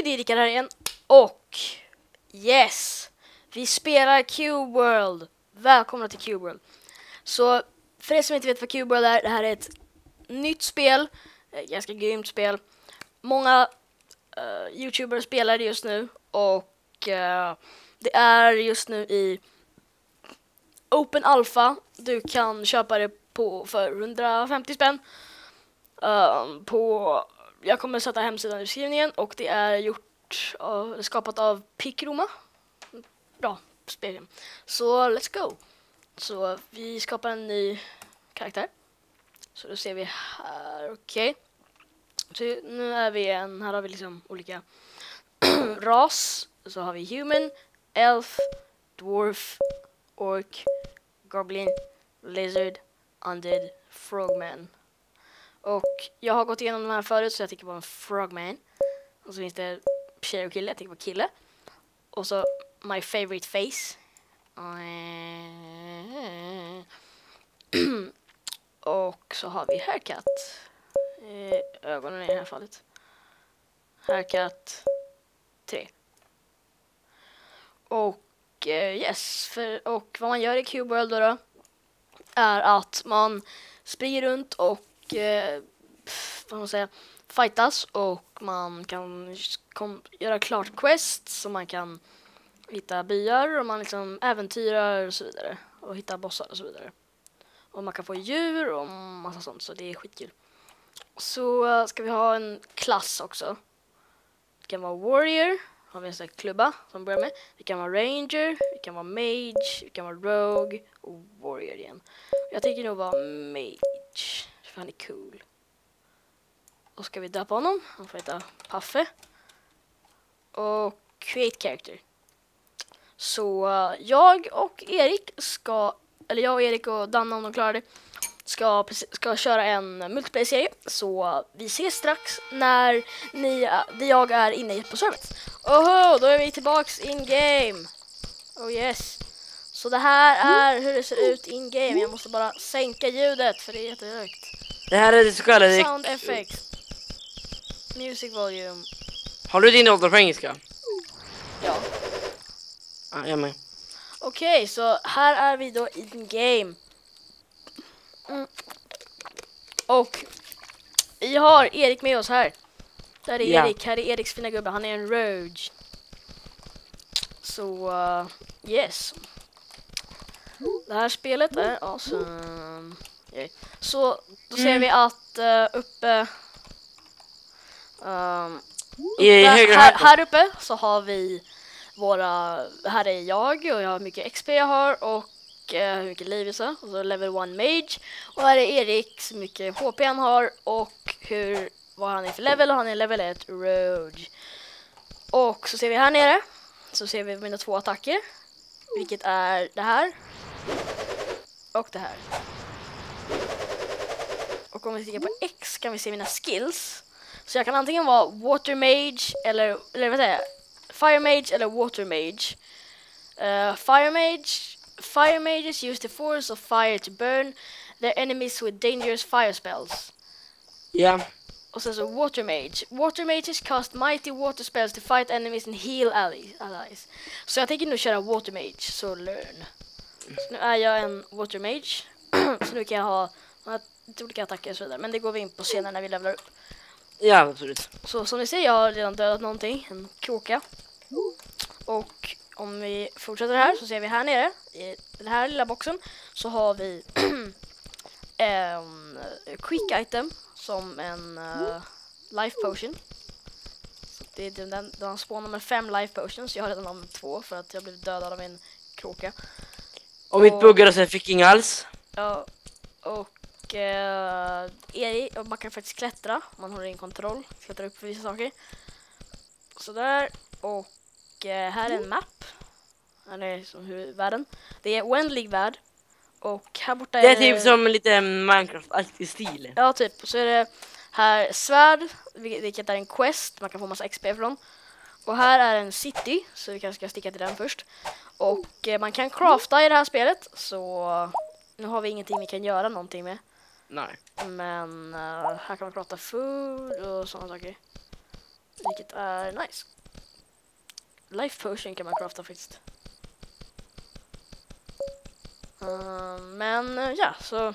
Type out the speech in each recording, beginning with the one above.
det är Rickard här igen. Och yes, vi spelar Cube World. Välkomna till Cube World. Så för er som inte vet vad Cube World är, det här är ett nytt spel, ett ganska grymt spel. Många YouTubers spelar det just nu och det är just nu i Open Alpha. Du kan köpa det för 150 spänn. Jag kommer sätta hemsidan i beskrivningen och det är skapat av Picroma. Bra spel. Så let's go. Så vi skapar en ny karaktär. Så då ser vi här, okej. Så nu är vi här har vi liksom olika ras. Så har vi human, elf, dwarf, orc, goblin, lizard, undead, frogman. Och jag har gått igenom de här förut så jag tycker på en frogman. Och så finns det tjej och kille, jag tycker på kille. Och så my favorite face. Och så har vi haircut. Ögonen i det här fallet. Haircut 3. Och yes, och vad man gör i Cube World då är att man springer runt och vad man säger, fightas och man kan göra klart quests så man kan hitta byar och man liksom äventyrar och så vidare och hitta bossar och så vidare. Och man kan få djur och massa sånt, så det är skitkul. Så ska vi ha en klass också. Det kan vara warrior, har vi en sån här klubba som börjar med. Det kan vara ranger, det kan vara mage, det kan vara rogue och warrior igen. Jag tycker nog vara mage, för han är cool. Och ska vi döpa honom, han får heta Paffe. Och create character. Så jag och Erik och Danna, om de klarar det, ska köra en multiplayer-serie. Så vi ses strax när jag är inne på servern. Oho, då är vi tillbaks in-game. Oh yes. Så det här är hur det ser ut in-game. Jag måste bara sänka ljudet för det är jättehögt. Det här är det så kallade Sound effects. Music volume. Har du din ålder på engelska? Ja. Ja, jag med. Okej, så här är vi då in-game. Och vi har Erik med oss här. Där är Erik, här är Eriks fina gubbe. Han är en rogue. Så yes. Det här spelet är awesome. Okay. Så då ser vi att uppe här uppe så har vi här är jag och jag har mycket XP jag har och hur mycket liv så. Och så level 1 mage. Och här är Erik, så mycket HP han har och vad han är för level. Och han är level 1 rogue. Och så ser vi här nere. Så ser vi mina 2 attacker. Vilket är det här. Och det här. Och om vi tittar på X kan vi se mina skills. Så jag kan antingen vara water mage eller vad säger jag? Fire mage eller water mage. Fire mages use the force of fire to burn their enemies with dangerous fire spells. Ja. Och sen så water mage. Water mages cast mighty water spells to fight enemies and heal allies. Så jag tänker nu köra water mage, så learn. Så nu är jag en water mage. Så nu kan jag ha olika attacker och så vidare. Men det går vi in på senare när vi levlar upp. Ja, absolut. Så som ni ser, jag har redan dödat någonting. En kråka. Och om vi fortsätter här så ser vi här nere i den här lilla boxen så har vi en quick item som en life potion. Så det är den spawnar med 5 life potions. Jag har redan använt 2 för att jag blev dödad av en kråka. Och mitt buggade så jag fick inga alls. Ja, och man kan faktiskt klättra. Man har en kontroll. Klättra upp för vissa saker. Sådär. Och här är en map. Här är som världen. Det är oändlig värld. Och här borta det är typ som lite Minecraft-aktig stil. Ja, typ. Så är det här svärd, vilket är en quest. Man kan få massa XP från. Och här är en city, så vi kanske ska sticka till den först. Och man kan crafta i det här spelet. Så nu har vi ingenting vi kan göra någonting med. Nej. Men här kan man prata food och sådana saker. Vilket är nice. life potion kan man crafta faktiskt. Men ja, så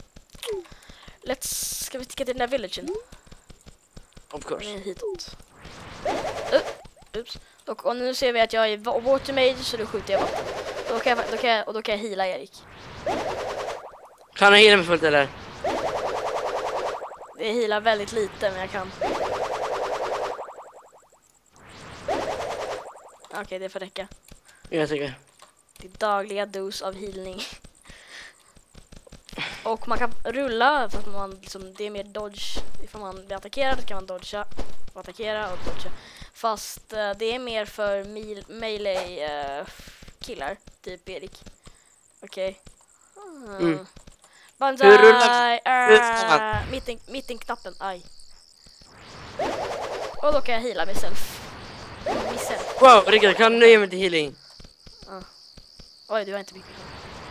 ska vi sticka till den där villagen? Of course. Hitåt. Oops. Och nu ser vi att jag är water mage, så då skjuter jag vatten. Då kan jag heala Erik. Kan jag heala mig fullt eller? Jag healar väldigt lite, men jag kan. Okej, det får räcka. Jag tycker. Det är dagliga dos av healning. Och man kan rulla för att man liksom, det är mer dodge. Ifall man blir attackerad kan man dodga och attackera och dodga. Fast det är mer för melee killar, typ Erik. Okej. Banzai! Hur rullar Mitten-knappen, aj. Och då kan jag heala mig själv. Wow, Rickard, kan du ge mig till healing? Oj, du har inte mycket.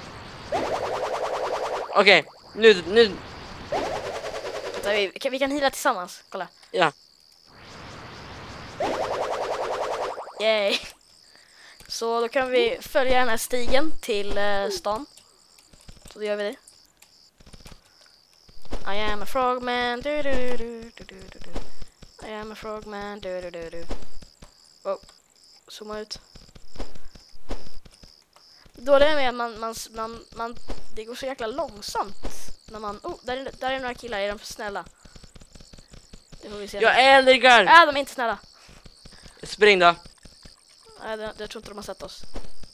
Okej, nu. Vänta, vi kan heala tillsammans, kolla. Ja. Yay. Så då kan vi följa den här stigen till stan. Så då gör vi det. I am a frogman. I am a frogman. Wow. Zooma ut. Då det är med man det går så jäkla långsamt när man där är några killar, är de snälla? Det får vi se. Jag är Rickard. Nej, de är inte snälla. Spring då. Nej, jag tror inte de har sett oss.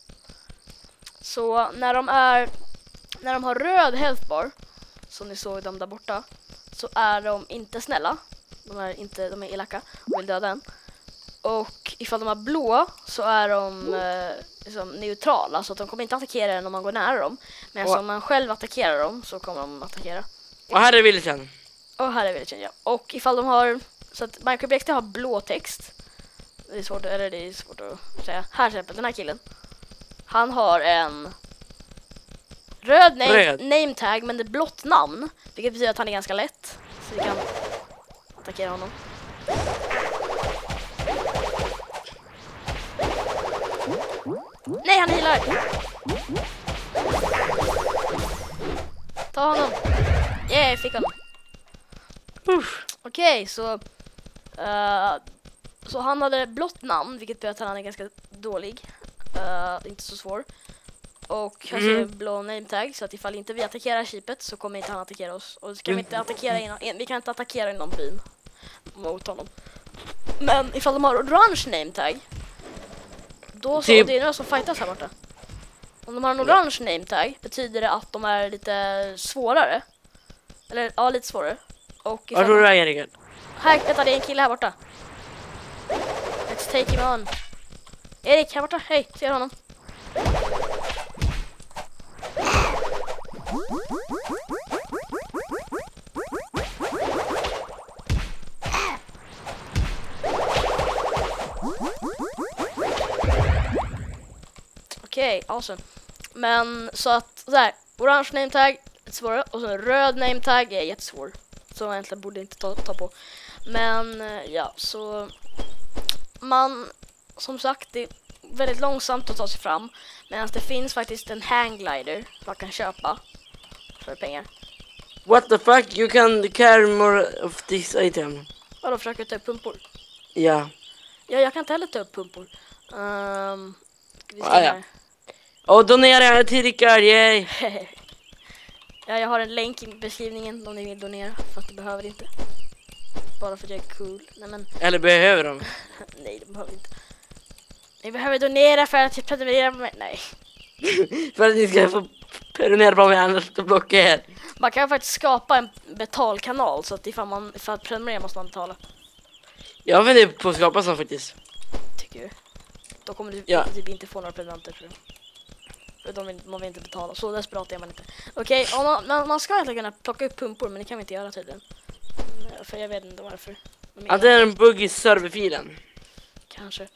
Så när de har röd health bar, som ni såg dem där borta, så är de inte snälla. De är elaka och vill döda en. Och ifall de har blå så är de liksom neutrala, så att de kommer inte attackera en om man går nära dem. Men om man själv attackerar dem så kommer de attackera. Och här är villagen. Och här är villagen, ja. Och ifall de har, så att Minecraft XD har blå text. Det är svårt att säga. Här till exempel, den här killen. Han har en röd name tag, men det är blått namn. Vilket betyder att han är ganska lätt. Så vi kan attackera honom. Nej, han healar! Ta honom! Yeah, fick honom. Okej, så han hade blått namn, vilket betyder att han är ganska dålig. Inte så svår. Och han ser blå name tag, så att ifall inte vi attackerar sheepet så kommer inte han attackera oss. Och vi kan inte attackera inom byn mot honom. Men ifall de har orange name tag, då så det är några som fightas här borta. Om de har en orange name tag betyder det att de är lite svårare. Eller ja, lite svårare. Och Var tror du är, Rickard? Här, vänta, det är en kille här borta. Let's take him on. Erik, här borta. Hej, ser du honom? Okej, awesome. Men så att så här, orange name tag är svårare och så röd name tag är jättesvår. Så man egentligen borde inte ta på. Men ja, så man, som sagt, det är väldigt långsamt att ta sig fram. Medan det finns faktiskt en hangglider som man kan köpa för pengar. What the fuck? You can carry more of this item. Och då försöker jag ta upp pumpor. Ja. Ja, jag kan inte heller ta upp pumpor. Ska vi se här. Och donera till Rickard, yay! Ja, jag har en länk i beskrivningen om ni vill donera, fast det behöver inte. Bara för att jag är cool. Nej, men... Eller behöver de? Nej, det behöver inte. Ni behöver donera för att jag prenumererar på mig. Nej. För att ni ska få prenumerera på mig, annars då blockar jag er. Man kan faktiskt skapa en betalkanal, så att för att prenumerera måste man betala. Jag vet inte på att skapa sånt faktiskt. Tycker du? Då kommer du typ inte få några prenumeranter, tror jag. För man vill inte betala, så desperat är man inte. Okej, man ska inte kunna plocka upp pumpor, men det kan vi inte göra tydligen. För jag vet inte varför. Att det är en bugg i serverfilen. Kanske.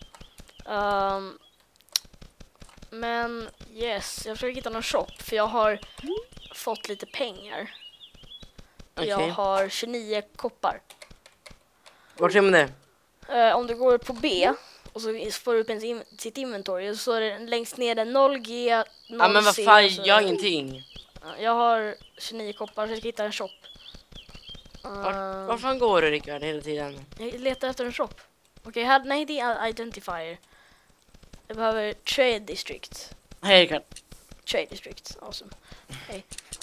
Men yes, jag försöker hitta någon shop, för jag har fått lite pengar. Okay. Jag har 29 koppar. Vart ser man det? Om du går på B Och så får du upp sitt inventory och så är det längst ner där 0G, 0C. Ja men vad fan, jag har ingenting. Jag har 29 koppar så jag ska hitta en shop. Var fan går du Rickard hela tiden? Jag letar efter en shop. Okej, här, nej det är identifier. Jag behöver trade district. Hej Rickard. Trade district, awesome. Hej.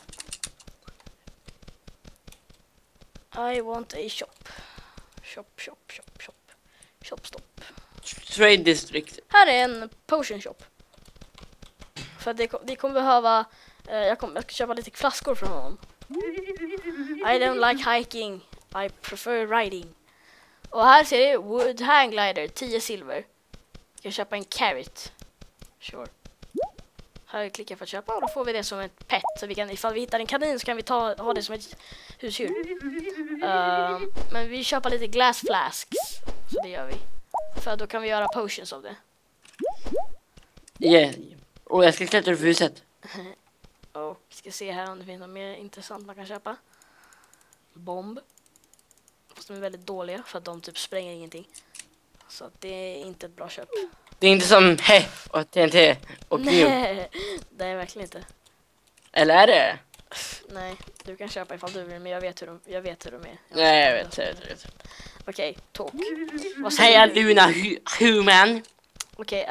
I want a shop. Shop. Shop stop. Trade district. Här är en potion shop. För att vi kommer behöva... jag ska köpa lite flaskor från honom. I don't like hiking. I prefer riding. Och här ser det wood hang glider, 10 silver. Jag ska köpa en carrot. Sure. Här klickar jag för att köpa och då får vi det som ett pet. Så vi kan, ifall vi hittar en kanin så kan vi ha det som ett husdjur. Men vi köper lite glass flasks. Så det gör vi. För då kan vi göra potions av det. Yeah. Och jag ska klättra för huset. Och ska se här om det finns något mer intressant man kan köpa. Bomb. Fast de är väldigt dåliga för att de typ spränger ingenting. Så att det är inte ett bra köp. Det är inte som och TNT och kniv. Nej, det är verkligen inte. Eller är det? Nej, du kan köpa ifall du vill, men jag vet hur de är. Nej, jag vet. Okej, talk. Hej Luna Human. Okej,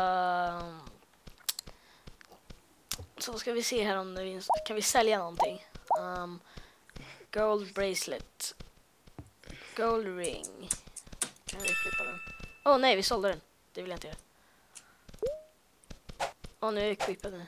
så ska vi se här om det finns, kan vi sälja någonting? Gold bracelet. Gold ring. Kan vi klippa den? Åh nej, vi sålde den. Det vill jag inte göra. Nu är jag equippad den.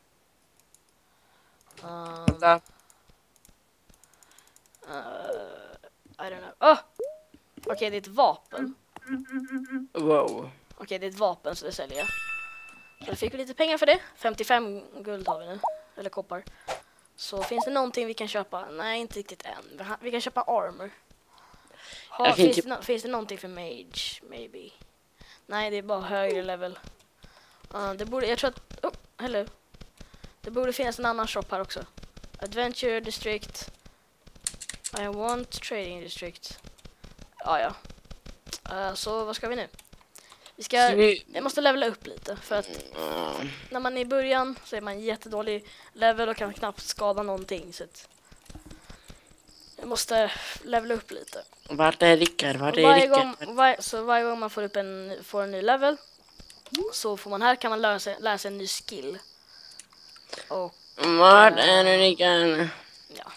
I don't know. Okej, det är ett vapen. Wow. Okej, det är ett vapen så det säljer jag. Så fick vi lite pengar för det. 55 guld har vi nu. Eller koppar. Så finns det någonting vi kan köpa? Nej, inte riktigt än. Vi kan köpa armor. Finns det någonting för mage? Maybe. Nej, det är bara högre level. Jag tror att... hello. Det borde finnas en annan shop här också. Adventure district. I want trading district. Ja. Så vad ska vi nu? Jag måste levela upp lite. För att när man är i början så är man jättedålig level och kan knappt skada någonting. Så att jag måste levela upp lite. Vart är Rickard? Varje gång man får en ny level så får man kan man lära sig en ny skill. Och vart är du Rickard? Ja.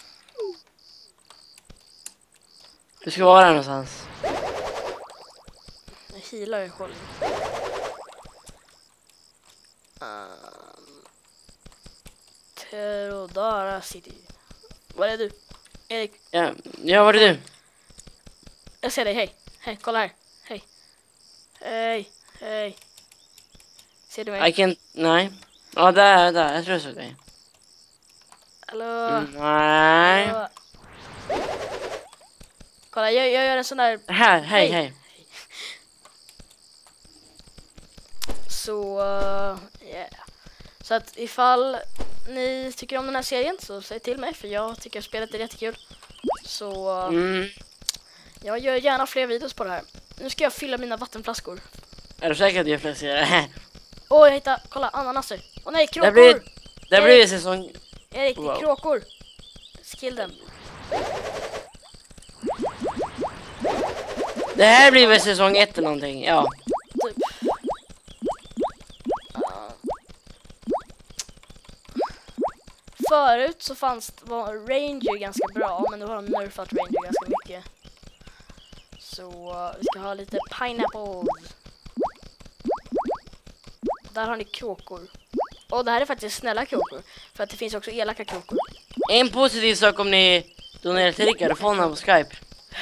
Du ska vara här någonstans. Jag healar håll. Terodara City. Var är du? Erik? Ja, var är du? Jag ser dig, hej, kolla här. Hej. Ser du mig? Nej. Ja, där, jag tror jag såg dig. Hallå? Nej. Hallå. Kolla, jag gör en sån där... Här, hej. Så, yeah. Så att ifall ni tycker om den här serien så säg till mig, för jag tycker att spelet är jättekul. Så jag gör gärna fler videos på det här. Nu ska jag fylla mina vattenflaskor. Är du säker att jag placerar? Jag hittade, kolla, ananaser. Nej, kråkor! Det blir säsong... Erik, det är kråkor. Skill dem. Det här blir väl säsong 1 eller någonting, ja. Typ. Förut så var Ranger ganska bra, men nu har de nerfat Ranger ganska mycket. Så vi ska ha lite pineapple. Där har ni kråkor. Och det här är faktiskt snälla kråkor, för att det finns också elaka kråkor. En positiv sak om ni donerar till Rickard och får honom på Skype.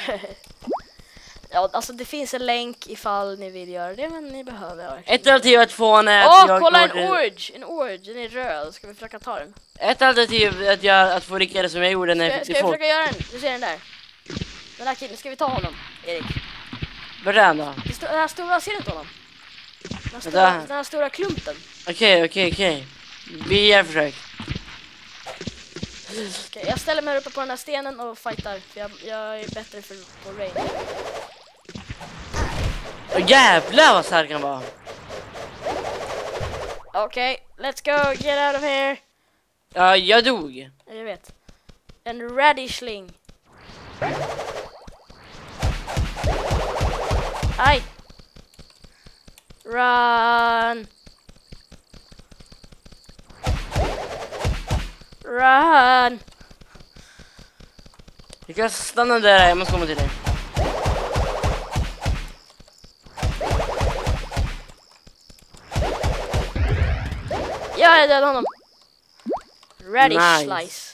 Ja, alltså det finns en länk ifall ni vill göra det, men ni behöver. Ett alternativ att få är kolla en orge, den är röd. Ska vi försöka ta den? Ett alternativ att få Rickard som jag gjorde när ska vi försöka göra den? Du ser den där. Den här killen, ska vi ta honom, Erik? Vad är det då? Den här stora, ser du inte honom? Den här stora klumpen. Okej. Vi gör försök. Okej, jag ställer mig uppe på den här stenen och fightar. För jag är bättre på rain. Och jävlar vad stark han var. Okej, let's go, get out of here. Ja, jag dog. Jag vet. En radishling. Aj. Run. Run. Vi kan stanna där, jag måste komma till dig. Jag dödade honom. Radish Nice. slice.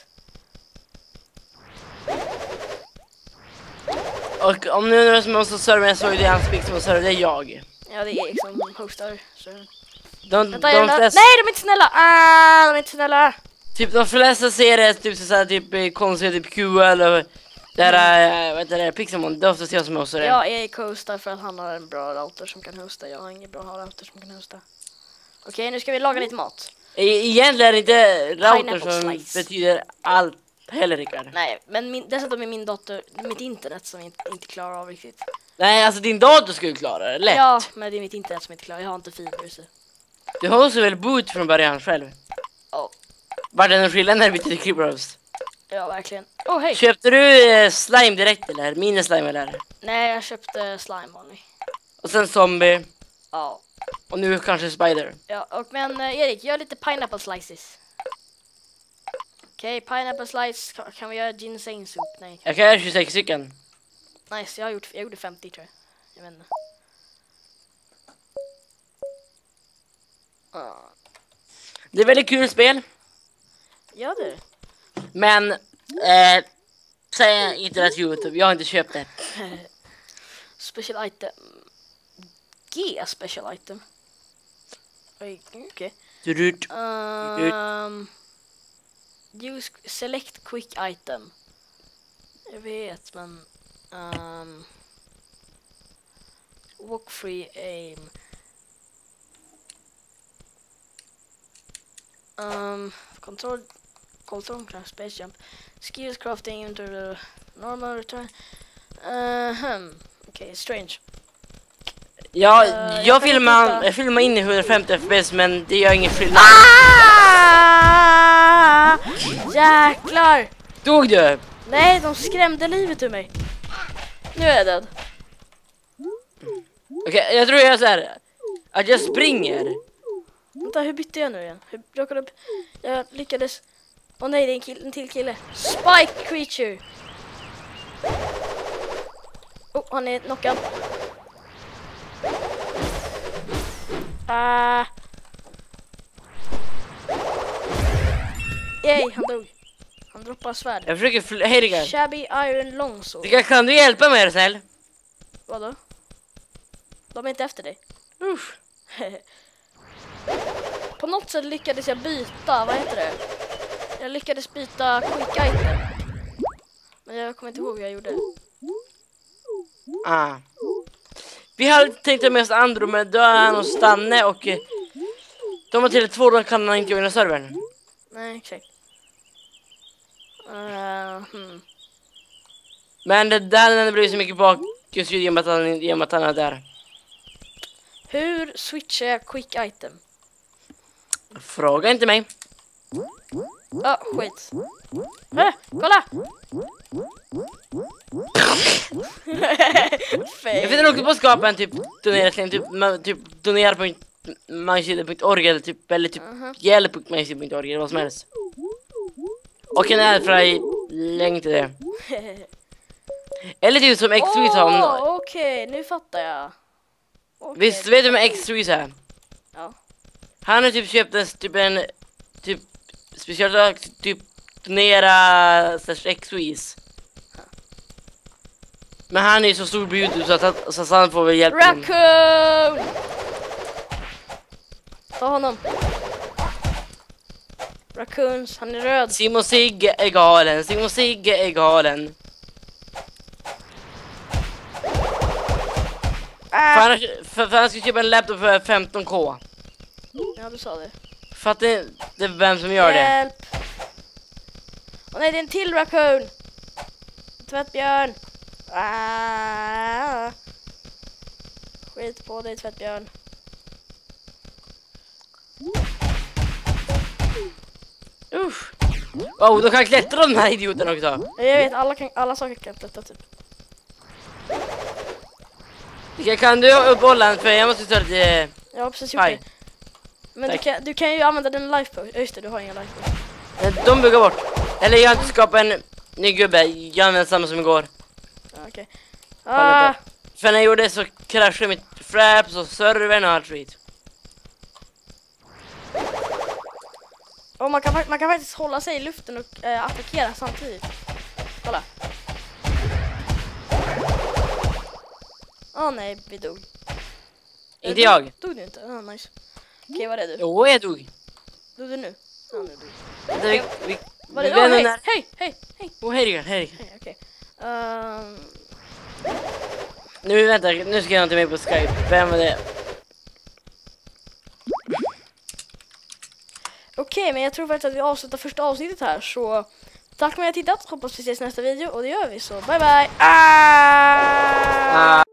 Och om nu är det som måste serva så är det hans pick som servar, det är jag. Ja, det är Erik som hostar. Så. De Vänta, jag flesta, nej, de är inte snälla. De är inte snälla. typ de flesta ser det typ såhär typ konstiga typ Q eller där vad heter det, Pixelmon, det är oftast jag som hostar det. Ja, Erik hostar för att han har en bra router som kan hosta. Jag har ingen bra router som kan hosta. Okej, nu ska vi laga lite mat. Egentligen är det inte router Pineapple som slice. betyder allt heller, Rickard. Nej, men dessutom är min dator, mitt internet som inte klarar av riktigt. Nej, alltså din dator skulle klara det, lätt. Ja, men det är mitt internet som inte klarar. Jag har inte fiber så. Du har också väl boot från början själv? Ja, Var det någon skillnad när vi bytte till Creepers? ja verkligen. Oh, hej. Köpte du slime direkt eller? Mini-slime eller? Nej, jag köpte slime vanlig. Och sen zombie. Ja. Och nu kanske spider. Ja, men Erik, gör lite pineapple slices. Okej, pineapple slice. Kan vi göra ginseng soup? Nej. Jag kan göra 26 stycken. Nice, jag gjorde 50 tror jag. Jag vet inte. Det är väldigt kul spel. Ja du. Men säg inte att YouTube, jag har inte köpt det. Special item. G special item. Okej. Durut. Use select quick item. Jag vet, men walk free aim. Control craft space jump. Skills crafting into the normal return. Okej, strange. Ja, jag jag kan filmar in i 150 fps men det gör ingen skillnad. Ah! Jäklar! Dog du? Nej, de skrämde livet ur mig. Nu är jag död. Okej, jag tror jag gör så här. Att jag springer. Vänta, hur bytte jag nu igen? Hur råkade upp? Jag lyckades. Åh nej, det är en till kille. Spike creature. Oh, han är knockad. Yay, han dog. Han droppar svärd. Jag försöker hej Rickard. Shabby iron longsword. Rickard, kan du hjälpa mig, är du snäll? Vadå? De är inte efter dig. Usch. På något sätt lyckades jag byta, vad heter det? Jag lyckades byta quick item. Men jag kommer inte ihåg hur jag gjorde. Vi hade tänkt ta med oss Andromeda och Stanne och de har till 2 då kan han inte joina servern. Nej, exakt. Men det där blir så mycket bakgrundsljud genom att han är där. Hur switchar jag quick item? Fråga inte mig. Skit. Kolla! Jag finner också på att skapa en typ donera.org eller typ eller typ hjälp.magic.org eller vad som helst. Och en adfri länk till det. Eller typ som X-Sweet har. Okej, nu fattar jag. Okay. Visst vet du med X-Sweet är? Ja. Han har typ köpt en typ special typ donera X-Sweet. Men han är ju så stor på YouTube så att han får väl hjälp. Raccoon! Ta honom. Raccoons, han är röd. Simon Sigge är galen. Simon Sigge är galen. För han ska köpa en laptop för 15k. Ja, du sa det. För att det är vem som gör det. Hjälp! Åh nej, det är en till raccoon! Tvättbjörn! Skit på dig, tvättbjörn. Usch. Wow, de kan klättra de här idioterna också. Jag vet, alla saker kan klättra typ. Kan du uppehålla den för jag måste ta det. Jag har precis gjort det. Men du kan ju använda den life potion. Just det, du har ingen life potion. De bygger bort. Eller jag har inte skapat en ny gubbe. Jag använder samma som igår. Okej. För när jag gjorde det så kraschade mitt fraps och servern och allt skit. Och man kan faktiskt hålla sig i luften och attackera samtidigt. Kolla. Nej, vi dog. Inte jag. Dog du inte? Nice. Okej, vad är du? Jo, jag dog. Dog du nu? Nu dog. Vad är det? Hej. Hej. Okej. Nu vänta, nu ska jag inte med på Skype. Vem var det? Okej, men jag tror faktiskt att vi avslutar första avsnittet här. Så tack för att ni har tittat. Hoppas vi ses i nästa video. Och det gör vi, så bye bye.